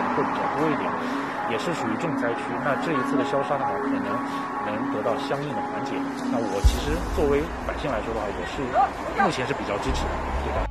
会比较多一点，也是属于重灾区。那这一次的消杀的话，可能能得到相应的缓解。那我其实作为百姓来说的话，我是目前是比较支持的，对吧？